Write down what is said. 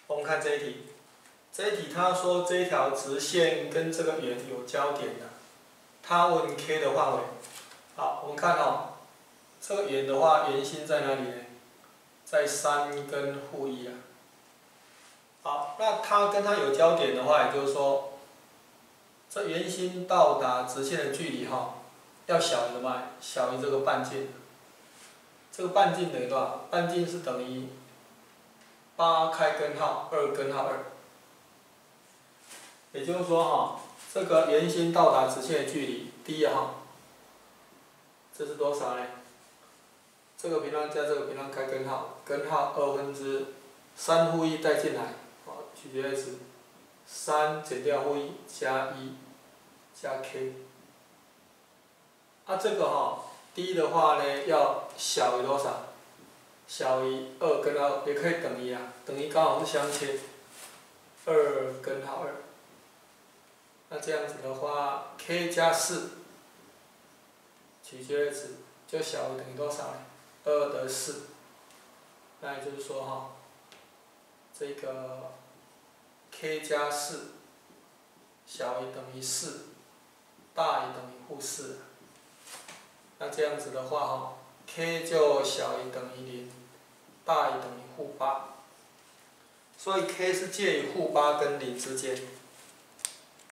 我们看这一题，这一题他说这一条直线跟这个圆有交点的，他问 K 的范围。好，我们看哦，这个圆的话，圆心在哪里呢？在3跟负1啊。好，那它跟它有交点的话，也就是说，这圆心到达直线的距离哈，要小于什么？小于这个半径。这个半径等于多少？半径是等于8开根号2根号2。也就是说哈，这个圆心到达直线的距离 d 哈，这是多少呢？这个平方加这个平方开根号，根号3负1带进来，好，取决值3减掉负1加1加 k。这个哈 d 的话呢，要小于多少？小于2根号，也可以等于啊，等于刚好是相切2根号2。那这样子的话 ，k 加4取决值就小于等于多少呢？2的4。那也就是说哈，这个 k 加4小于等于4，大于等于-4。那这样子的话哈 ，k 就小于等于0，大于等于-8。所以 k 是介于-8跟0之间。